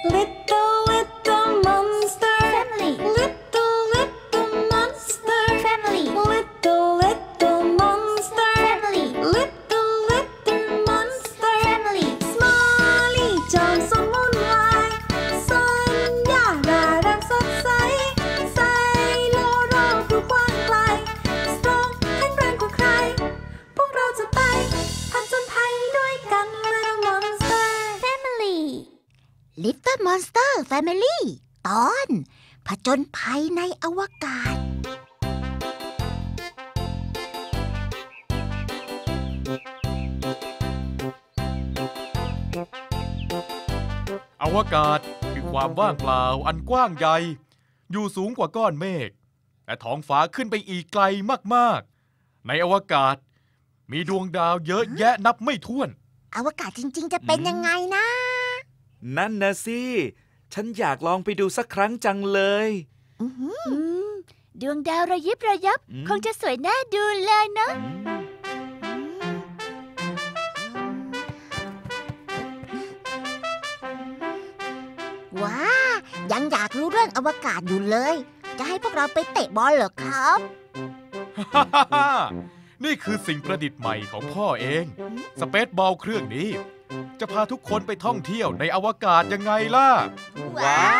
Little little monster Family. Little little monster Family. Little little monster Family. Little little monster Family. Smiley จอมสมวุ่นวายสัญญาร่าเริงสดใสไซโลโรดูกว้างไกล Strong แข็งแรงกว่าใคร พวกเราจะไปผจญภัยด้วยกัน Little Monster Family. Little Monster Family ตอนผจญภัยในอวกาศอวกาศคือความว่างเปล่าอันกว้างใหญ่อยู่สูงกว่าก้อนเมฆและท้องฟ้าขึ้นไปอีกไกลมากๆในอวกาศมีดวงดาวเยอะแยะนับไม่ถ้วนอวกาศจริงๆจะเป็นยังไงนะนั่นนะสิฉันอยากลองไปดูสักครั้งจังเลยดวงดาวระยิบระยับคงจะสวยน่าดูเลยเนาะว้ายังอยากรู้เรื่องอวกาศอยู่เลย จะให้พวกเราไปเตะบอลเหรอครับนี่คือสิ่งประดิษฐ์ใหม่ของพ่อเองสเปซบอลเครื่องนี้ จะพาทุกคนไปท่องเที่ยวในอวกาศยังไงล่ะว้าว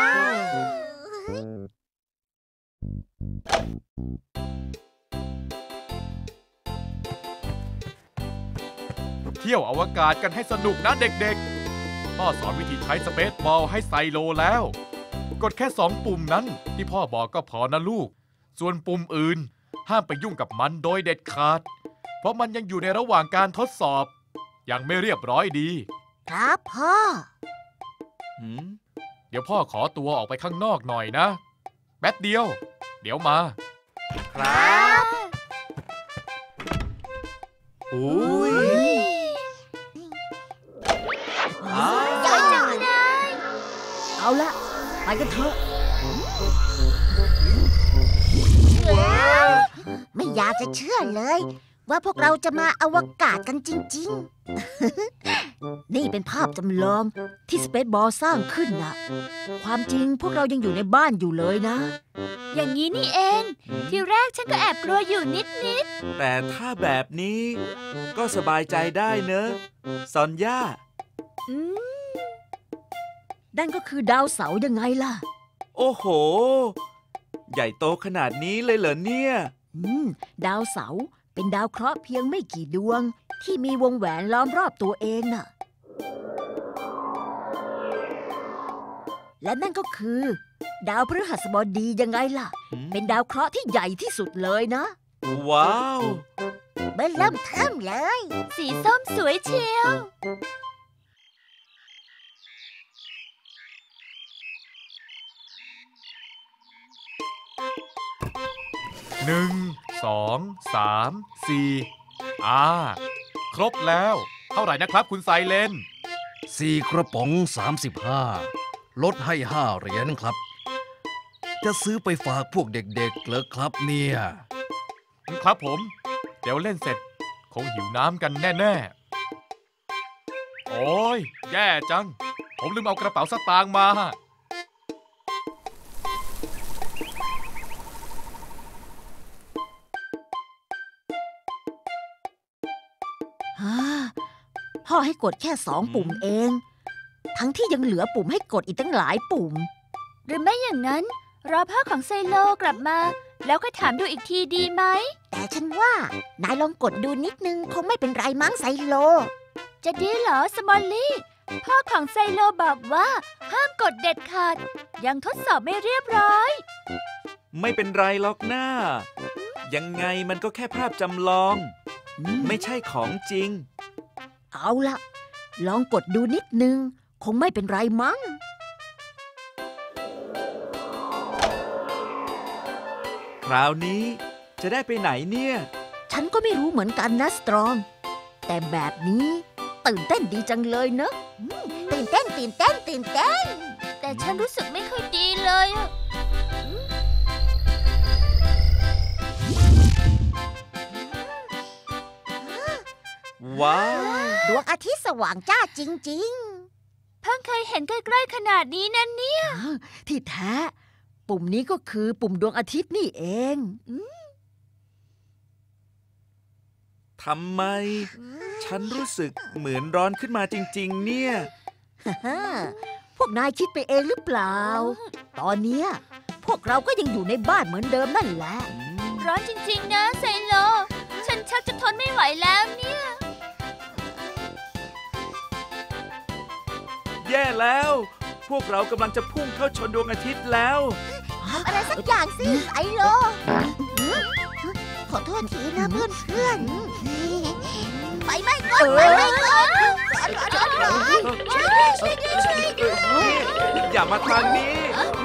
เที่ยวอวกาศกันให้สนุกนะเด็กๆ พ่อสอนวิธีใช้สเปซบอลให้ไซโลแล้ว กดแค่2 ปุ่มนั้นที่พ่อบอกก็พอนะลูก ส่วนปุ่มอื่นห้ามไปยุ่งกับมันโดยเด็ดขาด เพราะมันยังอยู่ในระหว่างการทดสอบยังไม่เรียบร้อยดีครับพ่อเดี๋ยวพ่อขอตัวออกไปข้างนอกหน่อยนะ แป๊บเดียว เดี๋ยวมาครับ โอ้ยยอดจังเลย เอาละไปกันเถอะ ไม่อยากจะเชื่อเลย ว่าพวกเราจะมาอวกาศกันจริงๆ นี่เป็นภาพจำลองที่สเปซบอลสร้างขึ้นนะความจริงพวกเรายังอยู่ในบ้านอยู่เลยนะอย่างนี้นี่เอง ทีแรกฉันก็แอบกลัวอยู่นิดแต่ถ้าแบบนี้ก็สบายใจได้เนอะซอนย่านั่นก็คือดาวเสาร์ยังไงล่ะโอ้โห ใหญ่โตขนาดนี้เลยเหรอเนี่ยดาวเสาร์เป็นดาวเคราะห์เพียงไม่กี่ดวง ที่มีวงแหวนล้อมรอบตัวเองน่ะ และนั่นก็คือ ดาวพฤหัสบดียังไงล่ะ เป็นดาวเคราะห์ที่ใหญ่ที่สุดเลยนะว้าวเบิ่มเริ่มเทิมเลยๆ สีส้มสวยเชียว 1 2 3 4ครบแล้ว เท่าไหร่นะครับคุณไซเลน 4 กระป๋อง 35 ลดให้ 5 เหรียญครับ จะซื้อไปฝากพวกเด็กๆเหรอครับเนี่ยครับผม เดี๋ยวเล่นเสร็จ คงหิวน้ำกันแน่ๆ โอ้ยแย่จัง ผมลืมเอากระเป๋าสตางค์มาพ่อให้กดแค่2 ปุ่มเอง ทั้งที่ยังเหลือปุ่มให้กดอีกตั้งหลายปุ่มหรือไม่อย่างนั้น รอพ่อของไซโลกลับมา แล้วก็ถามดูอีกทีดีไหมแต่ฉันว่านายลองกดดูนิดนึงคงไม่เป็นไรมั้งไซโลจะดีเหรอสมอลลี่ พ่อของไซโลบอกว่าห้ามกดเด็ดขาด ยังทดสอบไม่เรียบร้อยไม่เป็นไรหรอกหน้า ยังไงมันก็แค่ภาพจำลอง ไม่ใช่ของจริงเอาล่ะ ลองกดดูนิดนึงคงไม่เป็นไรมั้งคราวนี้จะได้ไปไหนเนี่ยฉันก็ไม่รู้เหมือนกันนะสตรอง แต่แบบนี้ตื่นเต้นดีจังเลยเนอะตื่นเต้นแต่ฉันรู้สึกไม่ค่อยดีเลยอะว้าวดวงอาทิตย์สว่างจ้าจริงเพิ่งเคยเห็นใกล้ๆขนาดนี้นะเนี่ยที่แท้ ปุ่มนี้ก็คือปุ่มดวงอาทิตย์นี่เองทำไม ฉันรู้สึกเหมือนร้อนขึ้นมาจริงๆ เนี่ยพวกนายคิดไปเองหรือเปล่า ตอนเนี้ยพวกเราก็ยังอยู่ในบ้านเหมือนเดิมนั่นแหละร้อนจริงๆนะไซโล ฉันชักจะทนไม่ไหวแล้วเนี่ยแย่แล้ว พวกเรากำลังจะพุ่งเข้าชนดวงอาทิตย์แล้วทำอะไรสักอย่างสิไอโล ขอโทษทีนะเพื่อนๆไปไม่ก่อนไปไม่ก่อนร้อนช่วยด้วยอย่ามาทางนี้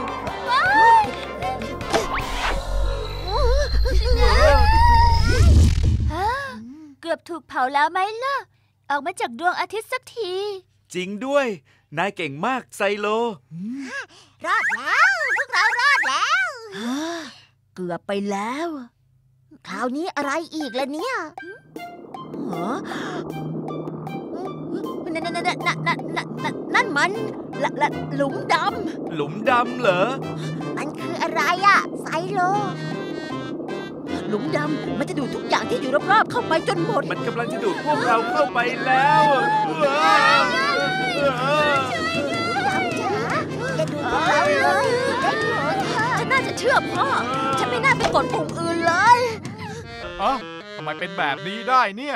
เกือบถูกเผาแล้วไหมล่ะ ออกมาจากดวงอาทิตย์สักทีจริงด้วย นายเก่งมากไซโลรอดแล้วพวกเรารอดแล้วเกือบไปแล้ว คราวนี้อะไรอีกล่ะเนี่ยฮะนั่นมันหลุมดำหลุมดำเหรอมันคืออะไรอะไซโล หลุมดำมันจะดูดทุกอย่างที่อยู่รอบๆเข้าไปจนหมดมันกำลังจะดูดพวกเราเข้าไปแล้วว้าวดำจ๋าอย่าดูพวกเราเลยได้โปรดเถอะฉันน่าจะเชื่อพ่อ ฉันไม่น่าไปกดปุ่มอื่นเลยเอ้าทำไมเป็นแบบนี้ได้เนี่ย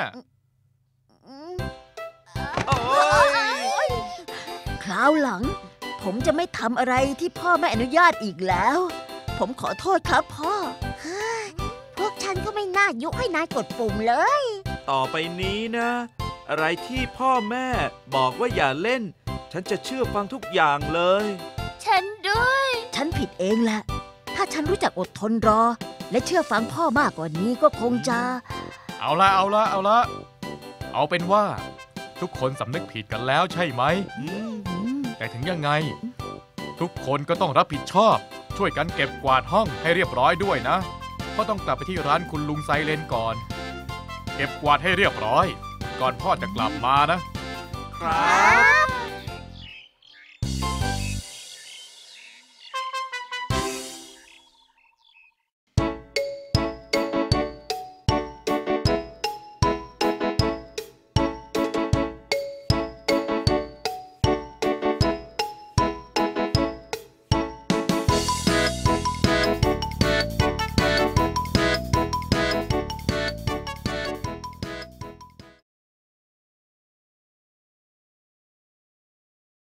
โอ้ยคราวหลัง ผมจะไม่ทำอะไรที่พ่อไม่อนุญาตอีกแล้ว ผมขอโทษครับพ่อ พวกฉันก็ไม่น่ายุให้นายกดปุ่มเลยต่อไปนี้นะ อะไรที่พ่อแม่บอกว่าอย่าเล่น ฉันจะเชื่อฟังทุกอย่างเลยฉันด้วยฉันผิดเองแหละ ถ้าฉันรู้จักอดทนรอ และเชื่อฟังพ่อมากกว่านี้ก็คงจะเอาละเอาเป็นว่า ทุกคนสำนึกผิดกันแล้วใช่ไหม แต่ถึงยังไง ทุกคนก็ต้องรับผิดชอบ ช่วยกันเก็บกวาดห้องให้เรียบร้อยด้วยนะเพราะต้องกลับไปที่ร้านคุณลุงไซเลนก่อน เก็บกวาดให้เรียบร้อย ก่อนพ่อจะกลับมานะครับ